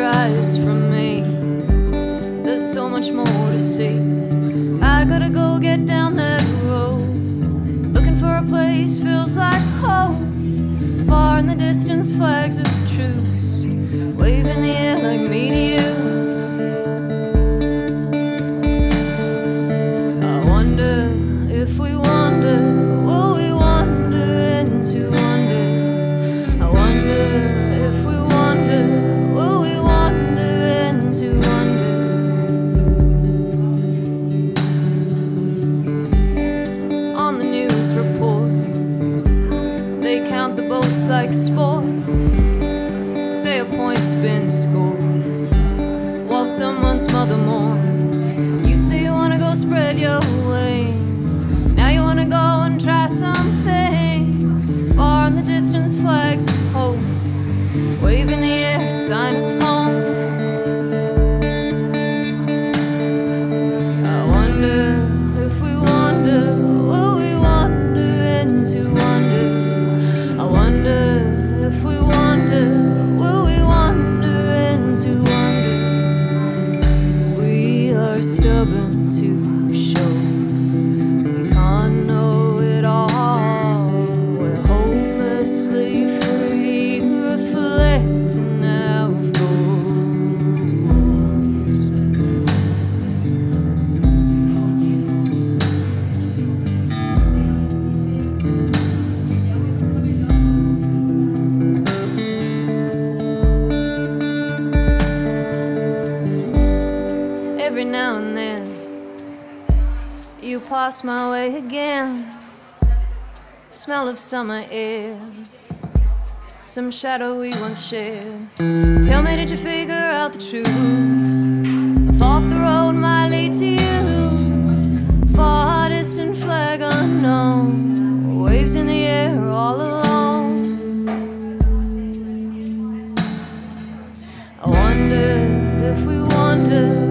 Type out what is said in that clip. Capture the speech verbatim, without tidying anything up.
eyes from me. There's so much more to see. I gotta go get down that road, looking for a place feels like home. Far in the distance, flags of truce wave in the air like me to you. I wonder if we wander, will we wander into wonder? I wonder if we wander, will we wander into wonder? On the news report, they count the boats like sport, say a point's been scored while someone's mother mourns. You say you wanna go spread your wings, now you wanna go and try some things. Far in the distance, flags of hope wave in the air, sign of home. I wonder if we wander, will we wander into wonder? I wonder if we wander, will we wander into wonder? We are stubborn to show we can't know it all. We're hopelessly free, reflecting our thoughts. Every now and then you pass my way again, smell of summer air, some shadow we once shared. Tell me, did you figure out the truth of off the road might lead to you? Far distant flag unknown waves in the air all alone. I wonder if we wander,